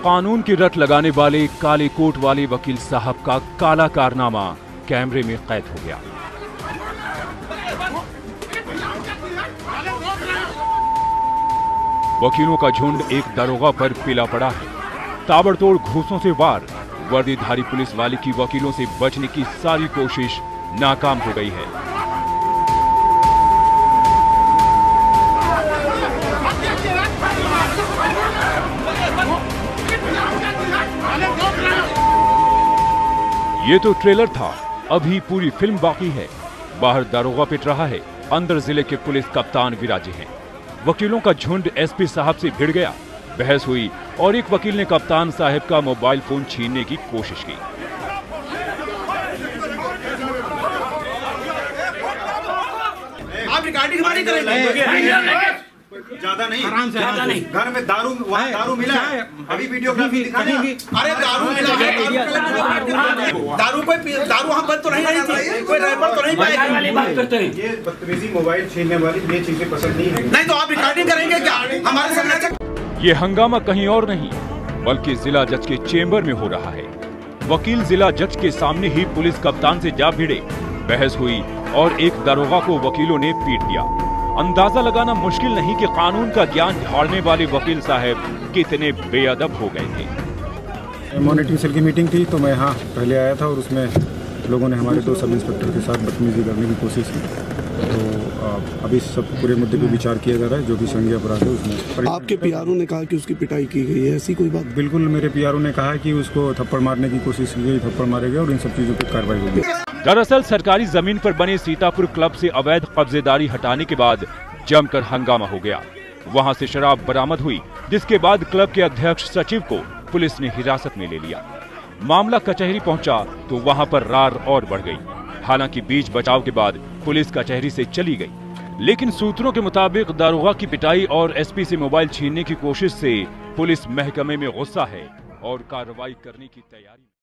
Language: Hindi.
कानून की रट लगाने वाले काले कोट वाले वकील साहब का काला कारनामा कैमरे में कैद हो गया। वकीलों का झुंड एक दरोगा पर पिला पड़ा है। ताबड़तोड़ घूंसों से वार, वर्दीधारी पुलिस वाले की वकीलों से बचने की सारी कोशिश नाकाम हो गई है। ये तो ट्रेलर था, अभी पूरी फिल्म बाकी है। बाहर दारोगा पिट रहा है, अंदर जिले के पुलिस कप्तान विराजे हैं। वकीलों का झुंड एसपी साहब से भिड़ गया, बहस हुई और एक वकील ने कप्तान साहब का मोबाइल फोन छीनने की कोशिश की। आप रिकॉर्डिंग हमारी करेंगे? ज्यादा नहीं, घर में दारू मिला है, अभी वीडियोग्राफी दिखाने। अरे दारू मिला है, दारू वहाँ बंद तो नहीं है, कोई रैपर तो नहीं पाएगा। ये बदतमीजी, मोबाइल छीनने वाली ये चीजें पसंद नहीं है। नहीं तो आप रिकॉर्डिंग करेंगे क्या हमारे सामने? ये हंगामा कहीं और नहीं बल्कि जिला जज के चेंबर में हो रहा है। वकील जिला जज के सामने ही पुलिस कप्तान से जा भिड़े, बहस हुई और एक दरोगा को वकीलों ने पीट दिया। अंदाजा लगाना मुश्किल नहीं कि कानून का ज्ञान झाड़ने वाले वकील साहब कितने बेअदब हो गए थे। मॉनिटरिंग सेल की मीटिंग थी तो मैं यहाँ पहले आया था और उसमें लोगों ने हमारे 2 सब इंस्पेक्टर के साथ बदतमीजी करने की कोशिश की। तो अभी सब पूरे मुद्दे पे विचार किया जा रहा है, जो भी संज्ञेय अपराध है उसमें। आपके पीआरओ ने कहा कि उसकी पिटाई की गई है, ऐसी कोई बात? बिल्कुल, मेरे पीआरओ ने कहा कि उसको थप्पड़ मारने की कोशिश की गई, थप्पड़ मारे गए और इन सब चीजों पर कार्रवाई होगी। दरअसल सरकारी जमीन पर बने सीतापुर क्लब से अवैध कब्जेदारी हटाने के बाद जमकर हंगामा हो गया। वहां से शराब बरामद हुई, जिसके बाद क्लब के अध्यक्ष सचिव को पुलिस ने हिरासत में ले लिया। मामला कचहरी पहुंचा तो वहां पर रार और बढ़ गई। हालांकि बीच बचाव के बाद पुलिस कचहरी से चली गई, लेकिन सूत्रों के मुताबिक दारोगा की पिटाई और एसपी से मोबाइल छीनने की कोशिश से पुलिस महकमे में गुस्सा है और कार्रवाई करने की तैयारी